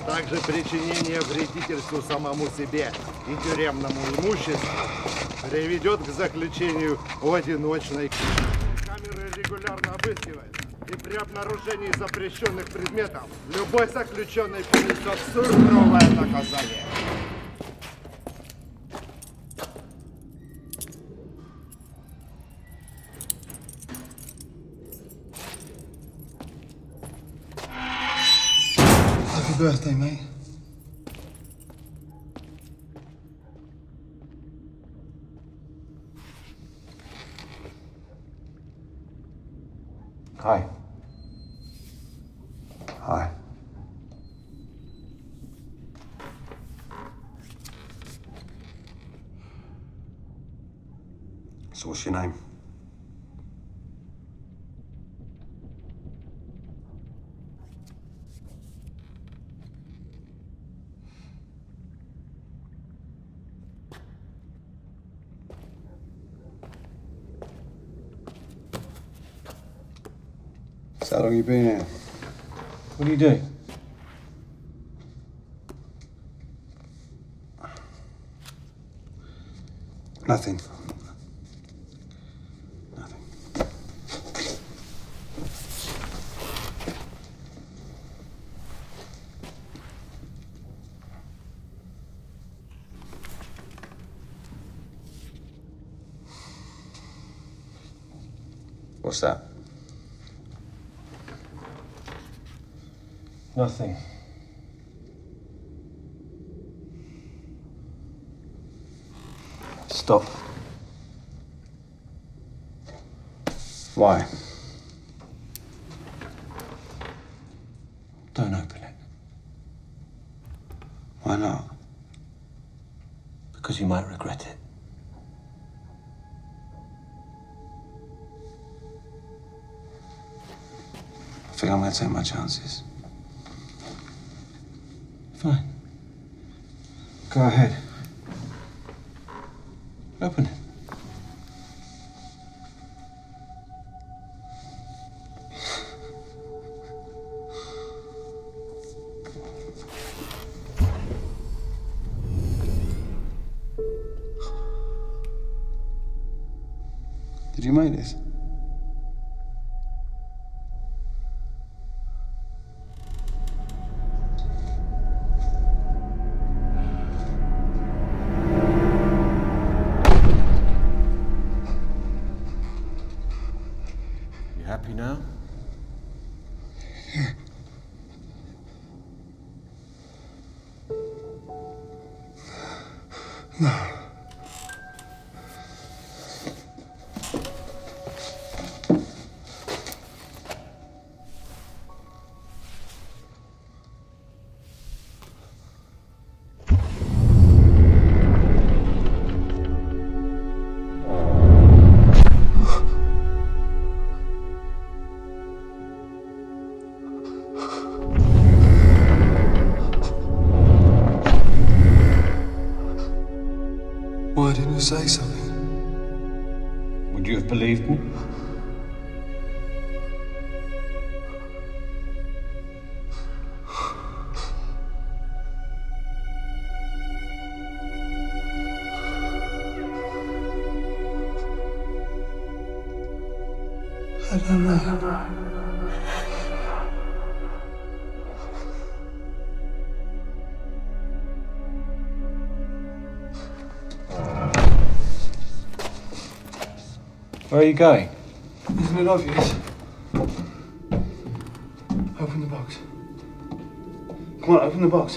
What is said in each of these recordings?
также причинение вредительству самому себе и тюремному имуществу приведет к заключению в одиночной камеры регулярно обыскиваются, и при обнаружении запрещенных предметов любой заключенный понесет суровое наказание. Happy birthday, mate. Hi. Hi. So what's your name? So how long you been here? What do you do? Nothing. Nothing. What's that? Nothing. Stop. Why? Don't open it. Why not? Because you might regret it. I think I'm gonna take my chances. Fine. Go ahead. Open it. Did you make this? You happy now? No. Why didn't you say something? Would you have believed me? I don't know. Where are you going? Isn't it obvious? Open the box. Come on, open the box.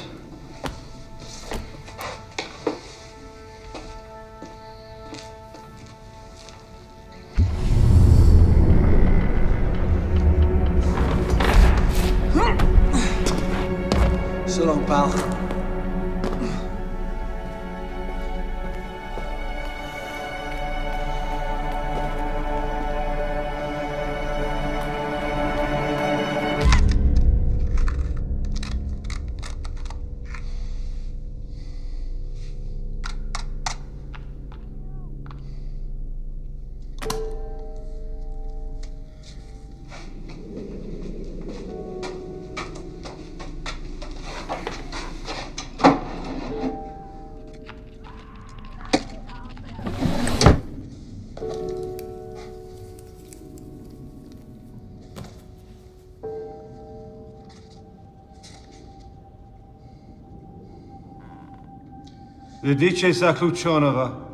So long, pal. Ведите заключенного